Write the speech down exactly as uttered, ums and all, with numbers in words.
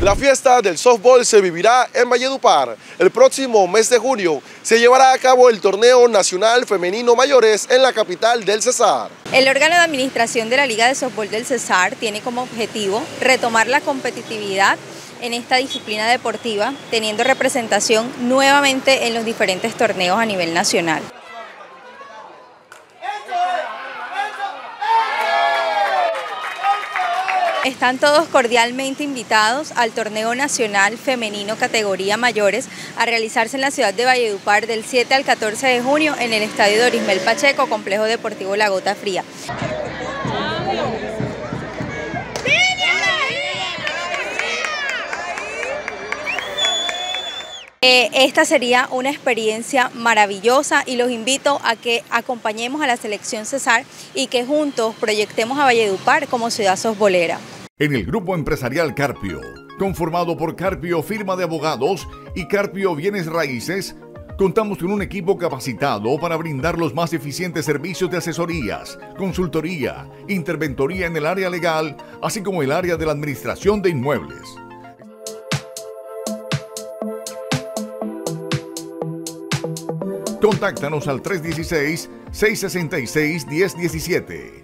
La fiesta del softball se vivirá en Valledupar. El próximo mes de junio se llevará a cabo el Torneo Nacional Femenino Mayores en la capital del Cesar. El órgano de administración de la Liga de Softball del Cesar tiene como objetivo retomar la competitividad en esta disciplina deportiva, teniendo representación nuevamente en los diferentes torneos a nivel nacional. Están todos cordialmente invitados al Torneo Nacional Femenino Categoría Mayores a realizarse en la ciudad de Valledupar del siete al catorce de junio en el Estadio Dorismel Pacheco, Complejo Deportivo La Gota Fría. Eh, esta sería una experiencia maravillosa y los invito a que acompañemos a la selección Cesar y que juntos proyectemos a Valledupar como ciudad softbolera. En el grupo empresarial Carpio, conformado por Carpio Firma de Abogados y Carpio Bienes Raíces, contamos con un equipo capacitado para brindar los más eficientes servicios de asesorías, consultoría, interventoría en el área legal, así como el área de la administración de inmuebles. Contáctanos al tres uno seis, seis seis seis, uno cero uno siete.